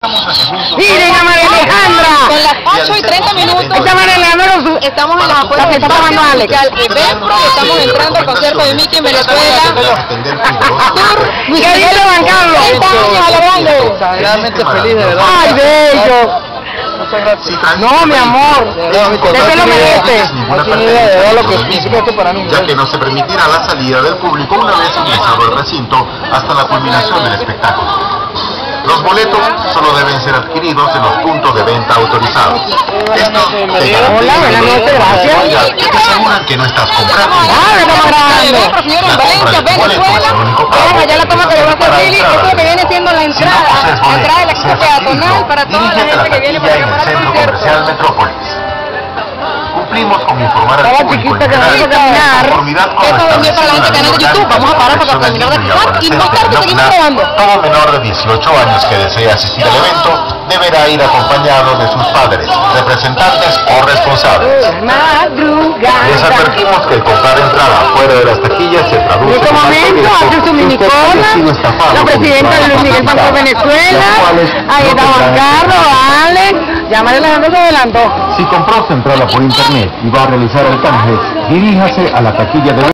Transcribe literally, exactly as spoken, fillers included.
Miren a María Alejandra. Son las ocho y treinta minutos. Esta María Alejandra lo Estamos en las afueras del Parque Musical Eventpro y estamos entrando al concierto de Mickey en Venezuela. Miguel Diego Juan Carlos. treinta años a lo grande. Realmente feliz, de verdad. Ay, bello. Muchas gracias. No, mi amor. Usted lo merece. No tiene idea de verdad lo que significa esto para mí. Ya que no se permitirá la salida del público una vez ingresado al recinto hasta la culminación del espectáculo. Los boletos solo deben ser adquiridos en los puntos de venta autorizados. Estos te Hola, buenas noches, gracias. que te aseguran que no estás comprando. Ah, me estamos grabando. Señora, en Valencia, Venezuela. Vean allá la toma que le va a hacer Billy. Esto es lo que viene siendo la entrada. La entrada del acceso peatonal para toda la gente que viene para acá para el concierto. Comercial Metrópolis. Cumplimos con informar al Estaba público chiquita en que no general iba a caminar. conformidad con Esto lo vendió para la gente que no es de YouTube. Vamos a parar para terminar de actuar y más tarde seguimos grabando. Todo menor de dieciocho años que desee asistir al evento deberá ir acompañado de sus padres, representantes o responsables. Les Madrugada. advertimos que el comprar entrada fuera de las taquillas se traduce En este en momento hace su minicola, la presidenta de Luis Miguel Banco de Venezuela, ahí está Juan Carlos, Alex, ya María Alejandra se adelantó. Si compró su entrada por internet y va a realizar el canje, diríjase a la taquilla de